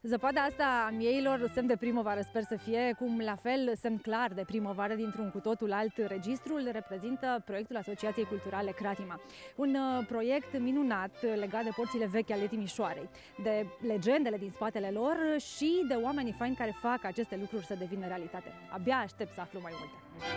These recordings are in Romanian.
Zăpada asta a mieilor, semn de primăvară sper să fie, cum la fel semn clar de primăvară dintr-un cu totul alt registru, îl reprezintă proiectul Asociației Culturale Cratima. Un proiect minunat legat de porțile vechi ale Timișoarei, de legendele din spatele lor și de oamenii faini care fac aceste lucruri să devină realitate. Abia aștept să aflu mai multe.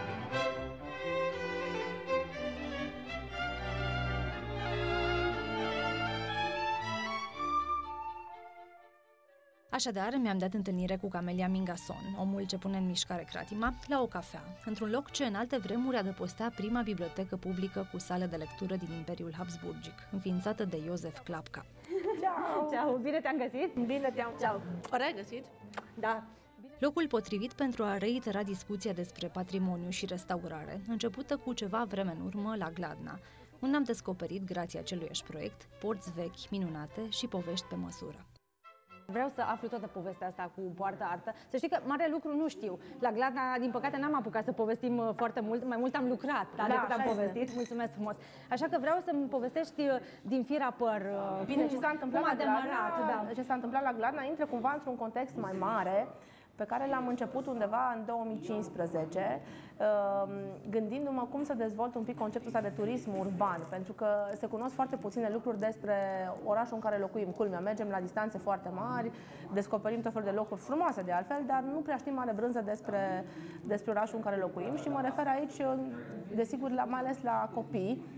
Așadar, mi-am dat întâlnire cu Camelia Mingason, omul ce pune în mișcare Cratima, la o cafea, într-un loc ce în alte vremuri adăpostea prima bibliotecă publică cu sală de lectură din Imperiul Habsburgic, înființată de Iosef Klapka. Ciao! Ciao! Bine te-am găsit? Bine te-am regăsit? Da. Locul potrivit pentru a reitera discuția despre patrimoniu și restaurare, începută cu ceva vreme în urmă la Gladna, unde am descoperit, grație aceluiași proiect, porți vechi, minunate și povești pe măsură. Vreau să aflu toată povestea asta cu poartă artă. Să știi că mare lucru nu știu. La Gladna, din păcate, n-am apucat să povestim foarte mult. Mai mult am lucrat decât am povestit. Este. Mulțumesc frumos. Așa că vreau să-mi povestești din fir a păr. Bine, ce s-a întâmplat la Gladna, ce s-a întâmplat la Gladna intră cumva într-un context mai mare, pe care l-am început undeva în 2015, gândindu-mă cum să dezvolt un pic conceptul ăsta de turism urban, pentru că se cunosc foarte puține lucruri despre orașul în care locuim. Culmea, mergem la distanțe foarte mari, descoperim tot felul de locuri frumoase de altfel, dar nu prea știm mare brânză despre orașul în care locuim și mă refer aici, desigur, mai ales la copii.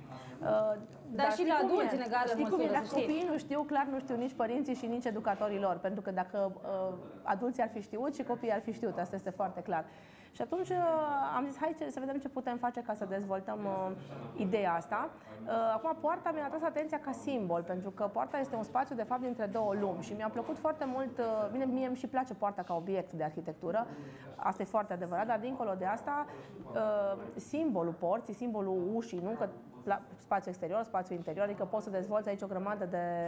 Dar și la adulți, în egală măsură, dacă copiii nu știu, clar nu știu nici părinții și nici educatorii lor, pentru că dacă adulții ar fi știut și copiii ar fi știut, asta este foarte clar. Și atunci am zis, hai să vedem ce putem face ca să dezvoltăm ideea asta. Acum, poarta mi-a atras atenția ca simbol, pentru că poarta este un spațiu, de fapt, dintre două lumi și mi-a plăcut foarte mult, bine, mie îmi și place poarta ca obiect de arhitectură, asta e foarte adevărat, dar dincolo de asta, simbolul porții, simbolul ușii, nu că spațiu exterior, spațiu interior, adică poți să dezvolți aici o grămadă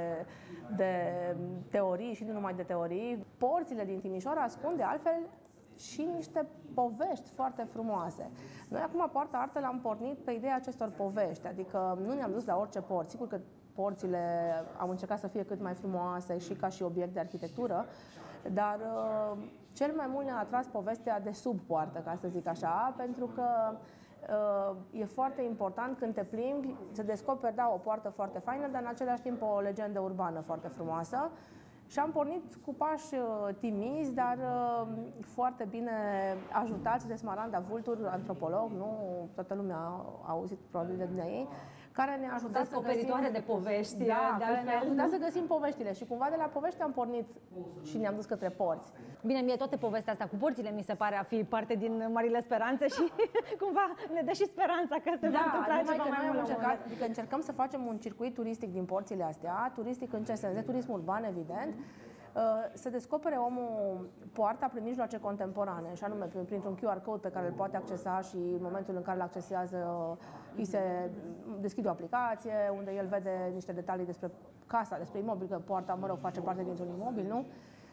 de teorii și nu numai de teorii. Porțile din Timișoara ascund de altfel și niște povești foarte frumoase. Noi acum, Poarta Artă, l-am pornit pe ideea acestor povești, adică nu ne-am dus la orice port. Sigur că porțile am încercat să fie cât mai frumoase și ca și obiect de arhitectură, dar cel mai mult ne-a atras povestea de sub poartă, ca să zic așa, pentru că e foarte important când te plimbi să descoperi, da, o poartă foarte faină, dar în același timp o legendă urbană foarte frumoasă. Și am pornit cu pași timizi, dar foarte bine ajutați de Smaranda Vultur, antropolog, nu toată lumea a auzit probabil de dumneavoastră, care ne-a ajutat să găsim de povești, care ne-a ajutat să găsim poveștile și cumva de la povești am pornit și ne-am dus către porți. Bine, mie toată povestea asta cu porțile mi se pare a fi parte din marile speranțe și cumva ne dă și speranța că se va întâmpla ceva mai mult. Adică încercăm să facem un circuit turistic din porțile astea, turistic în ce sens? De turism urban, evident, să descopere omul poarta prin mijloace contemporane, și anume printr-un QR code pe care îl poate accesa și în momentul în care îl accesează îi se deschide o aplicație unde el vede niște detalii despre casa, despre imobil, că poarta, mă rog, face parte dintr-un imobil, nu?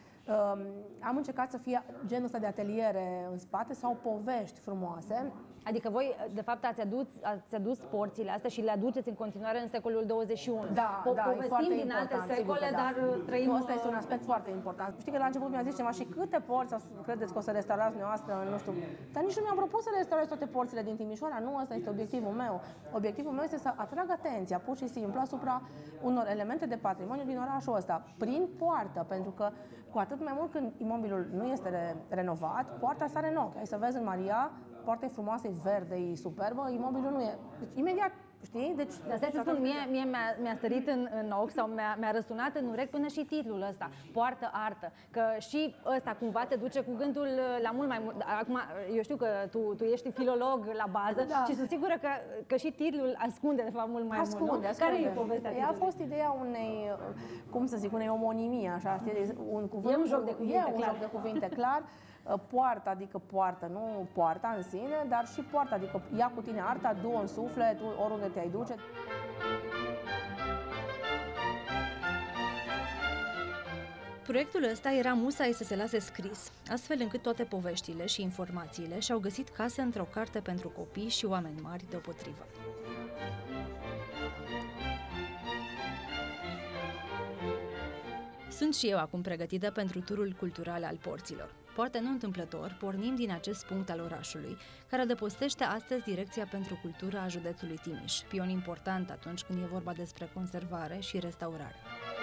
Am încercat să fie genul ăsta de ateliere în spate sau povești frumoase. Adică voi, de fapt, ați adus porțile astea și le aduceți în continuare în secolul 21. Da, e foarte din alte secole, da. Dar trăim... Asta este un aspect foarte important. Știi că la început mi-a zis ceva și câte porți credeți că o să restaurați noastră, nu știu. Dar nici nu mi-am propus să restaurez toate porțile din Timișoara, nu, ăsta este obiectivul meu. Obiectivul meu este să atrag atenția, pur și simplu, asupra unor elemente de patrimoniu din orașul ăsta, prin poartă, pentru că cu atât mai mult când imobilul nu este renovat, poarta sare în ochi. Ai să vezi în Maria, poarta e frumoasă, e verde, e superbă, imobilul nu e. Deci, imediat, știi? Deci, dar să spun, mie mi-a stărit în ochi sau mi-a răsunat în urechi până și titlul ăsta, Poartă Artă. Că și ăsta cumva te duce cu gândul la mult mai mult. Acum, eu știu că tu ești filolog la bază, da, și sunt sigură că și titlul ascunde de fapt mult mai mult. Care e povestea? A fost ideea unei, cum să zic, unei omonimii, așa, știi? E un joc de cuvinte, clar. Un joc de cuvinte, clar. Poartă, adică poartă, nu poarta în sine, dar și poartă, adică ia cu tine arta, du-o în suflet, oriunde te-ai duce. Proiectul ăsta era musai să se lase scris, astfel încât toate poveștile și informațiile și-au găsit case într-o carte pentru copii și oameni mari deopotrivă. Sunt și eu acum pregătită pentru turul cultural al porților. Poate nu întâmplător, pornim din acest punct al orașului, care adăpostește astăzi Direcția pentru Cultură a județului Timiș, pion important atunci când e vorba despre conservare și restaurare.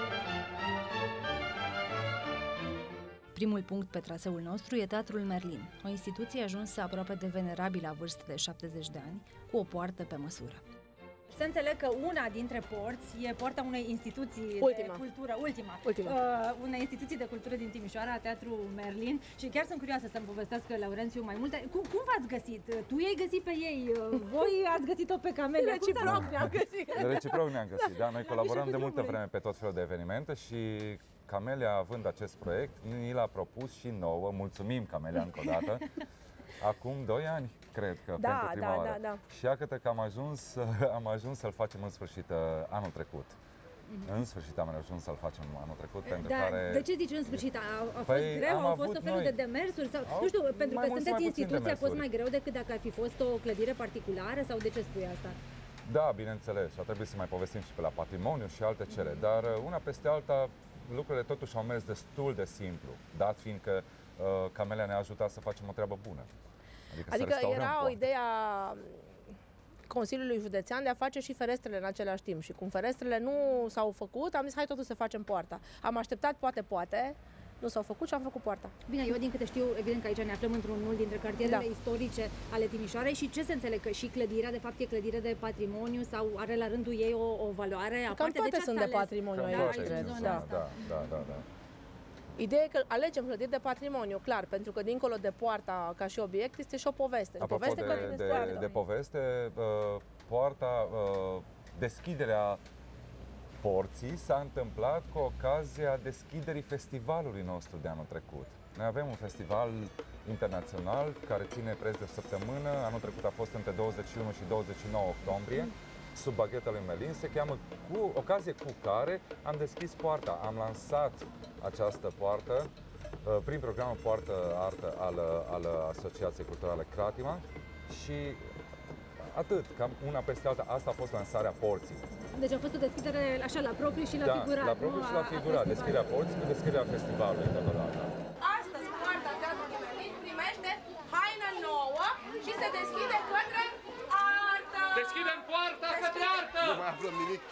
Primul punct pe traseul nostru e Teatrul Merlin, o instituție ajunsă aproape de venerabilă la vârstă de 70 de ani, cu o poartă pe măsură. Să înțeleg că una dintre porți e poarta unei instituții de cultură, unei instituții de cultură din Timișoara, Teatrul Merlin, și chiar sunt curioasă să-mi povestească Laurențiu mai multe. Cum v-ați găsit? Tu i-ai găsit pe ei, voi ați găsit-o pe Camelia. Reciproc ne-am găsit. Reciproc ne-am găsit, da, noi colaborăm de multă vreme pe tot felul de evenimente și Camelia, având acest proiect, ni l-a propus și nouă, mulțumim Camelia încă o dată, acum 2 ani, cred că, pentru prima oară. Da. Și iată că am ajuns să-l facem în sfârșit anul trecut. În sfârșit am ajuns să-l facem anul trecut, pentru care... De ce zici în sfârșit? A fost greu? Au fost o felul de demersuri? Sau, nu știu, pentru că sunteți instituție, a fost mai greu decât dacă ar fi fost o clădire particulară? Sau de ce spui asta? Da, bineînțeles, a trebuit să mai povestim și pe la patrimoniu și alte cele, dar una peste alta, lucrurile totuși au mers destul de simplu, dat fiind că Camelia ne-a ajutat să facem o treabă bună. Adică era o idee a Consiliului Județean de a face și ferestrele în același timp. Și cum ferestrele nu s-au făcut, am zis hai totuși să facem poarta. Am așteptat poate, nu s-au făcut și am făcut poarta. Bine, eu din câte știu, evident că aici ne aflăm într-unul dintre cartierele istorice ale Timișoarei și ce se înțeleg? Că și clădirea, de fapt, e clădire de patrimoniu sau are la rândul ei o valoare aparte? Cam toate sunt de patrimoniu aici, cred. Da. Ideea e că alegem clădiri de patrimoniu, clar, pentru că dincolo de poarta ca și obiect este și o poveste. Apropo de poveste, poarta, deschiderea porții s-a întâmplat cu ocazia deschiderii festivalului nostru de anul trecut. Noi avem un festival internațional care ține preț de o săptămână. Anul trecut a fost între 21 și 29 octombrie, sub bagheta lui Merlin. Se cheamă ocazie cu care am deschis poarta. Am lansat această poartă prin programul Poartă Artă al Asociației Culturale Cratima și atât, cam una peste alta. Asta a fost lansarea porții. Deci a fost o deschidere așa la propriu și la figurat. La propriu și la figurat. Deschiderea porții cu deschiderea festivalului totodată. Astăzi poarta Teatrului Merlin primește haină nouă și se deschide către artă. Deschidem poarta către artă! Nu mai aflăm nimic.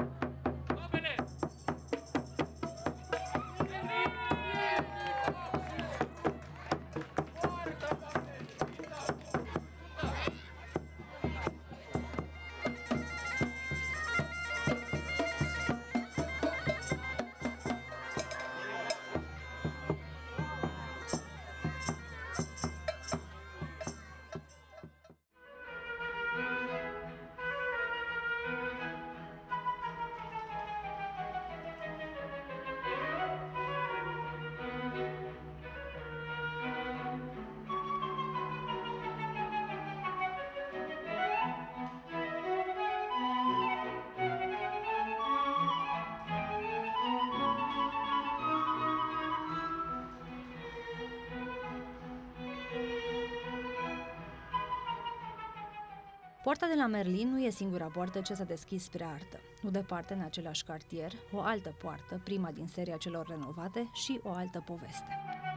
Poarta de la Merlin nu e singura poartă ce s-a deschis spre artă. Nu departe, în același cartier, o altă poartă, prima din seria celor renovate, și o altă poveste.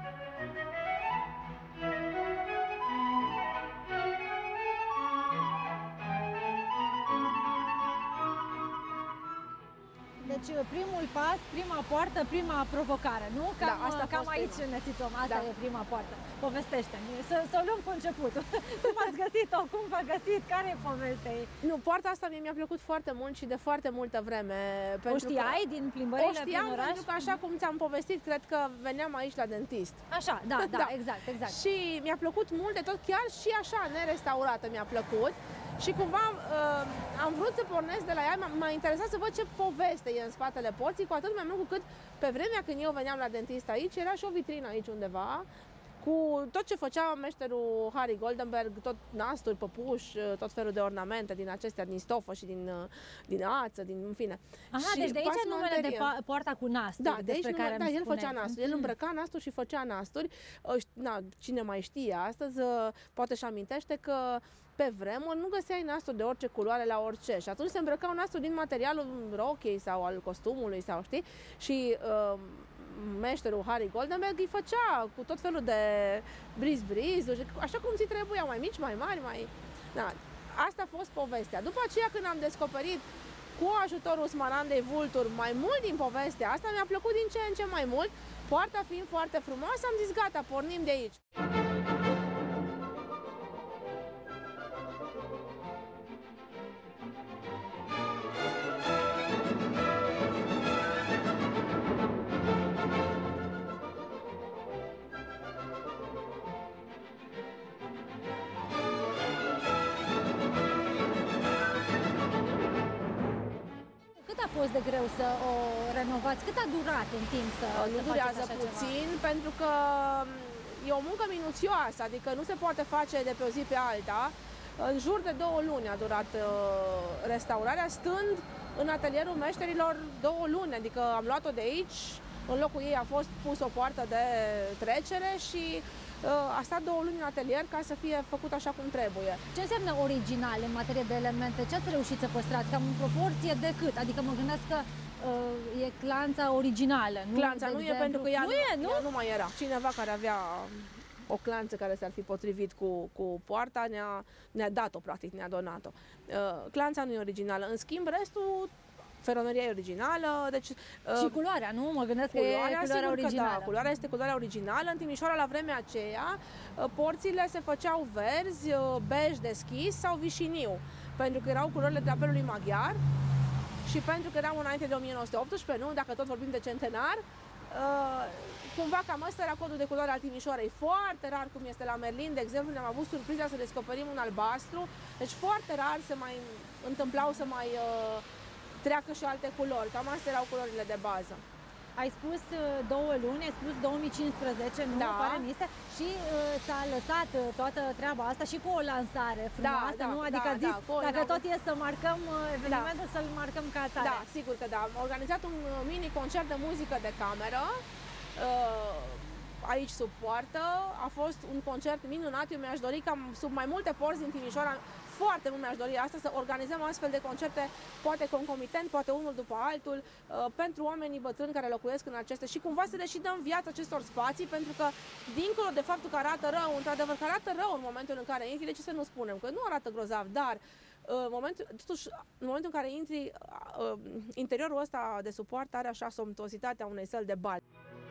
Deci primul pas, prima poartă, prima provocare, nu? Cam aici ne situăm, asta e prima poartă. Povestește-mi, să luăm cu începutul. Cum ați găsit-o, cum v-a găsit, care e povestea ei? Nu, poarta asta mi-a plăcut foarte mult și de foarte multă vreme. O știai din plimbările prin oraș? Pentru că așa cum ți-am povestit, cred că veneam aici la dentist. Așa, da, exact. Și mi-a plăcut mult de tot, chiar și așa, nerestaurată mi-a plăcut. Și cumva am vrut să pornesc de la ea, m-a interesat să văd ce poveste e în spatele porții, cu atât mai mult cu cât pe vremea când eu veneam la dentist aici, era și o vitrină aici undeva, cu tot ce făcea meșterul Harry Goldenberg, tot nasturi, păpuși, tot felul de ornamente din acestea, din stofă și din ață, în fine. Aha, și deci de aici numele de poarta cu nasturi, da, despre care el făcea nasturi, el îmbrăca nasturi și făcea nasturi. Cine mai știe astăzi, poate și amintește că pe vremuri nu găseai nasturi de orice culoare la orice și atunci se îmbrăcau nasturi din materialul rochiei sau al costumului sau știi și meșterul Harry Goldenberg îi făcea cu tot felul de briz-brizuri, așa cum ți trebuia, mai mici, mai mari, mai... Da. Asta a fost povestea. După aceea, când am descoperit cu ajutorul smarandei vulturi mai mult din povestea asta, mi-a plăcut din ce în ce mai mult. Poarta fiind foarte frumoasă, am zis gata, pornim de aici. A fost de greu să o renovați? Cât a durat în timp să Nu durează puțin, ceva? pentru că e o muncă minuțioasă, adică nu se poate face de pe o zi pe alta. În jur de 2 luni a durat restaurarea, stând în atelierul meșterilor 2 luni, adică am luat-o de aici, în locul ei a fost pus o poartă de trecere și a stat 2 luni în atelier ca să fie făcut așa cum trebuie. Ce înseamnă original în materie de elemente? Ce ați reușit să păstrați? Cam în proporție de cât? Adică mă gândesc că e clanța originală, nu? Clanța nu e, pentru că ea ea nu mai era. Cineva care avea o clanță care s-ar fi potrivit cu poarta ne-a dat-o, practic, ne-a donat-o. Clanța nu e originală. În schimb, restul, feroneria e originală, deci... Și culoarea, nu? Mă gândesc că e culoarea originală. Da, culoarea este culoarea originală. În Timișoara, la vremea aceea, porțile se făceau verzi, bej deschis sau vișiniu, pentru că erau culorile drapelului maghiar și pentru că erau înainte de 1918, nu? Dacă tot vorbim de centenar, cumva cam ăsta era codul de culoare al Timișoarei. Foarte rar, cum este la Merlin, de exemplu, ne-am avut surpriza să descoperim un albastru, deci foarte rar se mai întâmplau să mai treacă și alte culori. Cam astea erau culorile de bază. Ai spus 2 luni, ai spus 2015, nu? Da. Pare miste, și s-a lăsat toată treaba asta și cu o lansare frumoasă, da, nu? Adică da, zis, da, dacă tot e să marcăm evenimentul, să-l marcăm ca atare. Da, sigur că da. Am organizat un mini concert de muzică de cameră aici sub poartă. A fost un concert minunat. Eu mi-aș dori ca sub mai multe porți din Timișoara, foarte mult mi-aș dori asta, să organizăm astfel de concerte, poate concomitent, poate unul după altul, pentru oamenii bătrâni care locuiesc în aceste și cumva să le și dăm viață acestor spații, pentru că, dincolo de faptul că arată rău, într-adevăr că arată rău în momentul în care intri, de ce să nu spunem? Că nu arată grozav, dar totuși, în momentul în care intri, interiorul ăsta de suportă are așa somptuositatea unei săli de bal.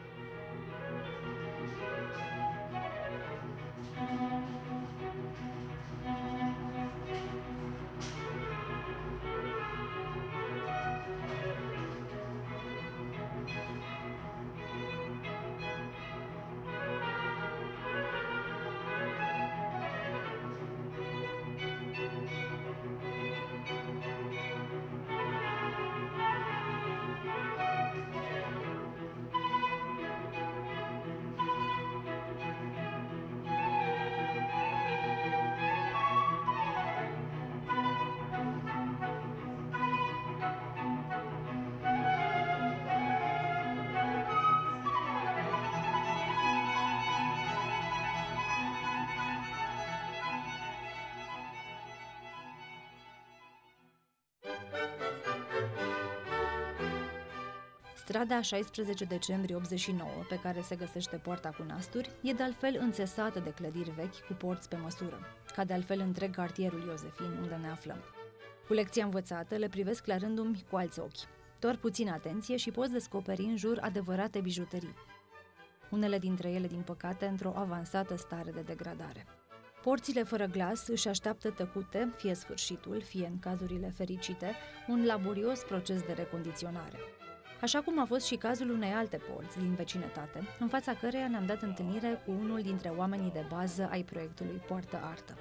Strada 16 decembrie 89, pe care se găsește poarta cu nasturi, e de altfel înțesată de clădiri vechi cu porți pe măsură, ca de altfel întreg cartierul Iosefin, unde ne aflăm. Cu lecția învățată, le privesc la rândul cu alți ochi. Doar puțină atenție și poți descoperi în jur adevărate bijuterii. Unele dintre ele, din păcate, într-o avansată stare de degradare. Porțile fără glas își așteaptă tăcute, fie sfârșitul, fie, în cazurile fericite, un laborios proces de recondiționare. Așa cum a fost și cazul unei alte porți din vecinătate, în fața căreia ne-am dat întâlnire cu unul dintre oamenii de bază ai proiectului Poartă Artă.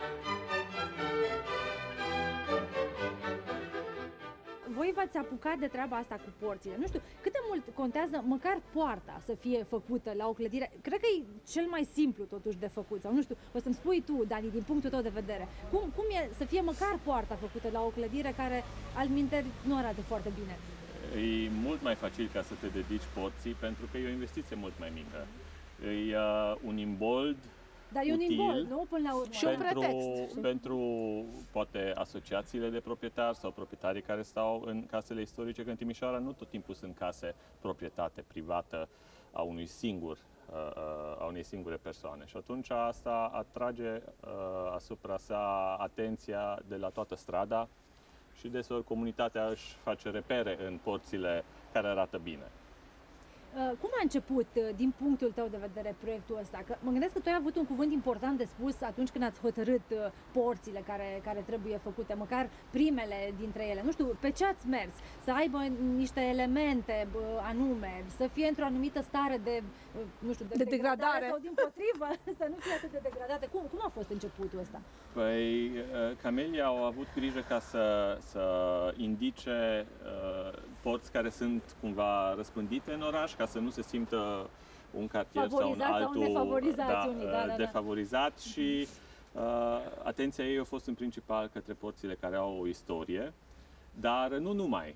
Voi v-ați apucat de treaba asta cu porțile. Nu știu, cât de mult contează măcar poarta să fie făcută la o clădire? Cred că e cel mai simplu totuși de făcut. Sau nu știu, o să-mi spui tu, Dani, din punctul tău de vedere. Cum e să fie măcar poarta făcută la o clădire care altminteri nu arată foarte bine? E mult mai facil ca să te dedici porții, pentru că e o investiție mult mai mică. E un imbold Dar e un imbol, nu? Până la urmă. Și un pretext. Pentru, poate, asociațiile de proprietari sau proprietarii care stau în casele istorice, că în Timișoara nu tot timpul sunt case proprietate privată a unui singur a unei singure persoane. Și atunci asta atrage asupra sa atenția de la toată strada și deseori comunitatea își face repere în porțile care arată bine. Cum a început, din punctul tău de vedere, proiectul ăsta? Că mă gândesc că tu ai avut un cuvânt important de spus atunci când ați hotărât porțile care trebuie făcute, măcar primele dintre ele. Nu știu, pe ce ați mers? Să aibă niște elemente anume, să fie într-o anumită stare de, nu știu, de degradare sau dimpotrivă, să nu fie atât de degradate. Cum a fost începutul ăsta? Păi, Camelia au avut grijă ca să indice porți care sunt cumva răspândite în oraș, ca să nu se simtă un cartier sau un altul defavorizat și atenția ei a fost în principal către porțile care au o istorie, dar nu numai.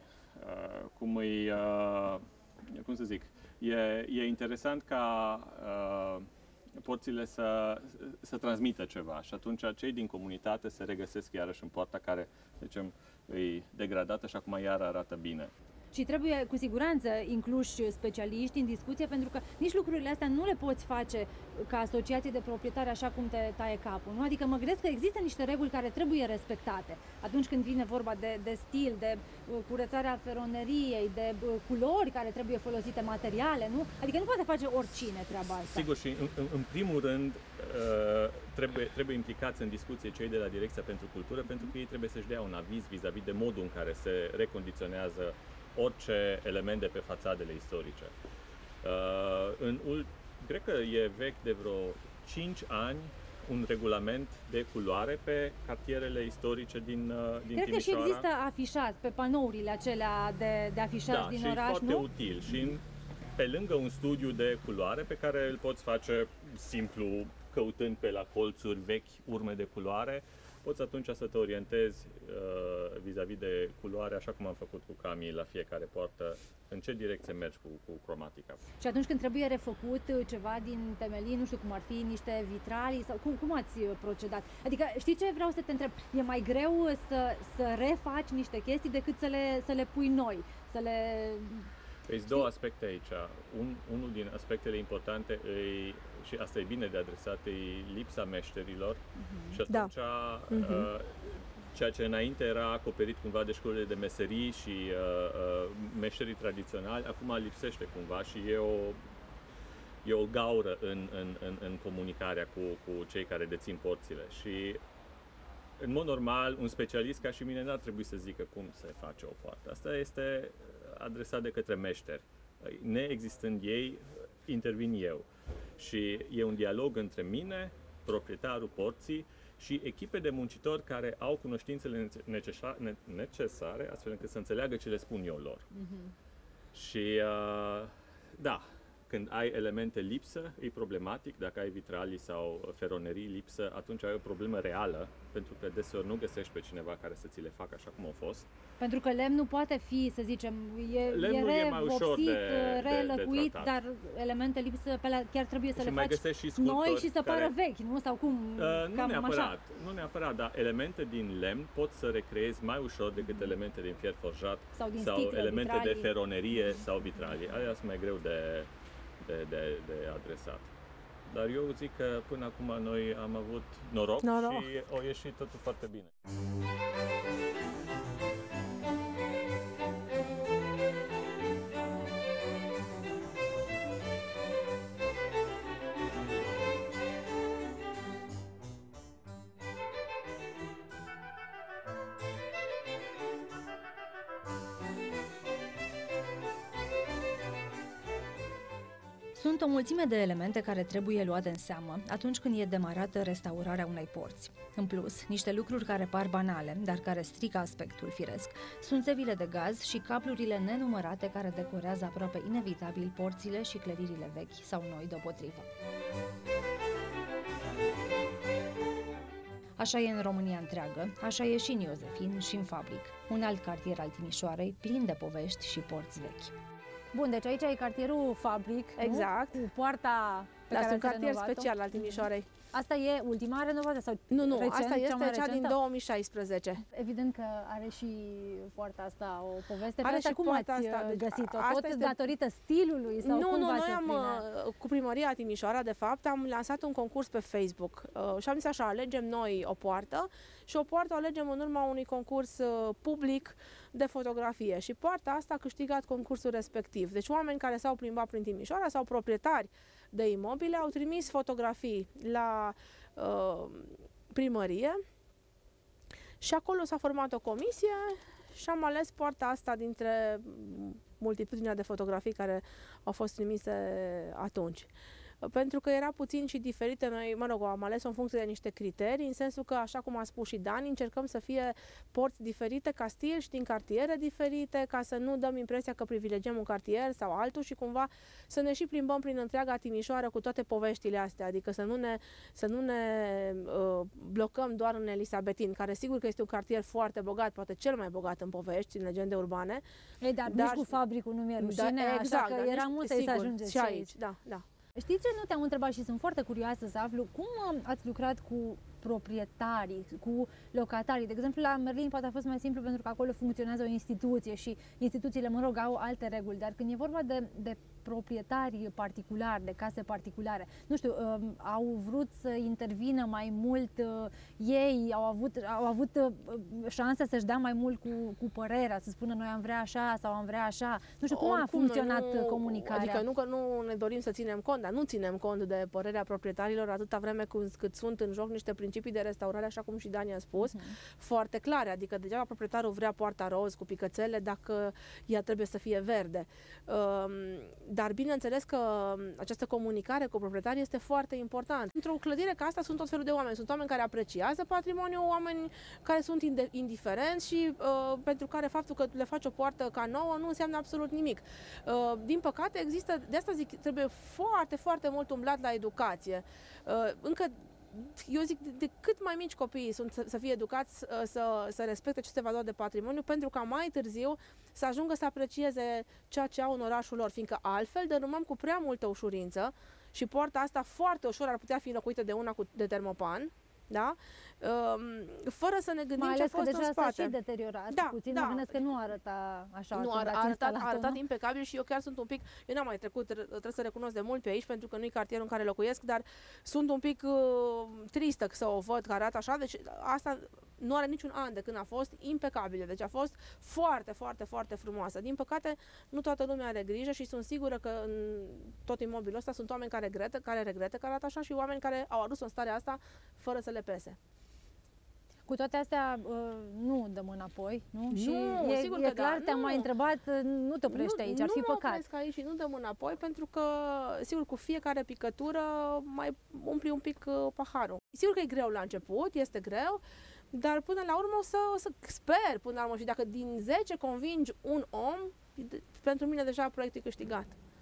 Cum să zic, e interesant ca porțile să transmită ceva și atunci cei din comunitate se regăsesc iarăși în poarta care, să zicem, e degradată și acum iar arată bine. Și trebuie cu siguranță incluși specialiști în discuție, pentru că nici lucrurile astea nu le poți face ca asociație de proprietari așa cum te taie capul, nu? Adică mă gândesc că există niște reguli care trebuie respectate atunci când vine vorba de stil, de curățarea feroneriei, de culori care trebuie folosite, materiale, nu? Adică nu poate face oricine treaba asta. Sigur, și în primul rând trebuie implicați în discuție cei de la Direcția pentru Cultură, pentru că ei trebuie să-și dea un aviz vis-a-vis de modul în care se recondiționează orice element de pe fațadele istorice. Cred că e vechi de vreo 5 ani un regulament de culoare pe cartierele istorice din Timișoara. Cred că și există afișat pe panourile acelea de afișaj din oraș, nu? Da, și e foarte util. Și pe lângă un studiu de culoare pe care îl poți face simplu căutând pe la colțuri vechi urme de culoare, poți atunci să te orientezi vis-a-vis de culoare, așa cum am făcut cu Cami la fiecare poartă, în ce direcție mergi cu cromatica. Și atunci când trebuie refăcut ceva din temelii, nu știu cum ar fi, niște vitralii, sau cum ați procedat? Adică, știi ce vreau să te întreb? E mai greu să refaci niște chestii decât să le pui noi, să le... Sunt două aspecte aici. Unul din aspectele importante și asta e bine de adresat, e lipsa meșterilor. Și atunci ceea ce înainte era acoperit cumva de școlile de meserii și meșterii tradiționali, acum lipsește cumva și e o gaură în comunicarea cu cei care dețin porțile. Și în mod normal, un specialist ca și mine n-ar trebui să zică cum se face o poartă. Asta este adresat de către meșteri. Neexistând ei, intervin eu. Și e un dialog între mine, proprietarul porții și echipe de muncitori care au cunoștințele necesare astfel încât să înțeleagă ce le spun eu lor. Și da, când ai elemente lipsă, e problematic. Dacă ai vitralii sau feronerii lipsă, atunci ai o problemă reală, pentru că deseori nu găsești pe cineva care să ți le facă așa cum au fost. Pentru că lemnul poate fi, să zicem, e mai ușor relăcuit, dar elemente lipsă, chiar trebuie să le faci noi și să pară vechi, nu? Sau cum? Nu neapărat, dar elemente din lemn poți să recreezi mai ușor decât elemente din fier forjat sau elemente de feronerie sau vitralii. Alea sunt mai greu de adresat. Dar eu zic că până acum noi am avut noroc. Și a ieșit totul foarte bine. Sunt o mulțime de elemente care trebuie luate în seamă atunci când e demarată restaurarea unei porți. În plus, niște lucruri care par banale, dar care strică aspectul firesc, sunt țevile de gaz și cablurile nenumărate care decorează aproape inevitabil porțile și clădirile vechi sau noi deopotrivă. Așa e în România întreagă, așa e și în Iosefin și în Fabric, un alt cartier al Timișoarei plin de povești și porți vechi. Bun, deci aici e cartierul Fabric, exact, cu poarta pe care este un cartier special al Timișoarei. Asta e ultima renovare sau Nu, recent, asta este cea din 2016. Evident că are și poarta asta o poveste. Are și cum ați găsit-o? Tot datorită stilului? Sau nu, noi cu Primăria Timișoara, de fapt, am lansat un concurs pe Facebook și am zis așa, alegem noi o poartă și o poartă o alegem în urma unui concurs public de fotografie și poarta asta a câștigat concursul respectiv. Deci oameni care s-au plimbat prin Timișoara sau proprietari de imobile au trimis fotografii la primărie și acolo s-a format o comisie și am ales poarta asta dintre multitudinea de fotografii care au fost trimise atunci. Pentru că era puțin și diferită, noi, mă rog, am ales-o în funcție de niște criterii, în sensul că, așa cum a spus și Dani, încercăm să fie porți diferite ca stil și din cartiere diferite, ca să nu dăm impresia că privilegiem un cartier sau altul și cumva să ne și plimbăm prin întreaga Timișoară cu toate poveștile astea, adică să nu ne blocăm doar în Elisabetin, care sigur că este un cartier foarte bogat, poate cel mai bogat în povești, în legende urbane. Ei, dar nici cu fabricul nu mi-e rușine, exact, așa că era multe să ajungeți și aici. Da, da. Știți ce nu te-am întrebat și sunt foarte curioasă să aflu? Cum ați lucrat cu proprietarii, cu locatarii? De exemplu, la Merlin poate a fost mai simplu pentru că acolo funcționează o instituție și instituțiile, mă rog, au alte reguli, dar când e vorba de proprietari particulari, de case particulare, nu știu, au vrut să intervină mai mult ei, au avut șanse să-și dea mai mult cu părerea, să spună noi am vrea așa sau am vrea așa. Nu știu, cum a funcționat comunicarea? Adică nu că nu ne dorim să ținem cont, dar nu ținem cont de părerea proprietarilor atâta vreme cât sunt în joc niște principii de restaurare, așa cum și Dani a spus, foarte clare. Adică degeaba proprietarul vrea poarta roz cu picățele dacă ea trebuie să fie verde. Dar bineînțeles că această comunicare cu proprietarii este foarte important. Într-o clădire ca asta sunt tot felul de oameni. Sunt oameni care apreciază patrimoniul, oameni care sunt indiferenți și pentru care faptul că le faci o poartă ca nouă nu înseamnă absolut nimic. Din păcate există, de asta zic, trebuie foarte, foarte mult umblat la educație. Încă eu zic, de cât mai mici copiii sunt să fie educați să respecte aceste valori de patrimoniu, pentru ca mai târziu să ajungă să aprecieze ceea ce au în orașul lor, fiindcă altfel dărâmăm cu prea multă ușurință și poarta asta foarte ușor ar putea fi înlocuită de una de termopan, da? Fără să ne gândim ce a fost în spate. Mai ales că deja s-a și deteriorat puțin, mă gândesc că nu arăta așa. Nu, a arătat impecabil și eu chiar sunt un pic, eu n-am mai trecut, trebuie să recunosc de mult pe aici, pentru că nu e cartierul în care locuiesc, dar sunt un pic tristă să o văd că arată așa, deci asta nu are niciun an de când a fost impecabilă, deci a fost foarte, foarte, foarte frumoasă. Din păcate, nu toată lumea are grijă și sunt sigură că în tot imobilul ăsta sunt oameni care regretă că arată așa și oameni care au adus în starea asta fără să le pese. Cu toate astea, nu dăm înapoi, nu? Nu, și sigur e că clar, te-am mai întrebat, nu te oprești aici, ar fi păcat. Nu mă opresc aici și nu dăm înapoi, pentru că, sigur, cu fiecare picătură mai umpli un pic paharul. Sigur că e greu la început, este greu, dar până la urmă o să sper, până la urmă, și dacă din 10 convingi un om, pentru mine deja proiectul e câștigat.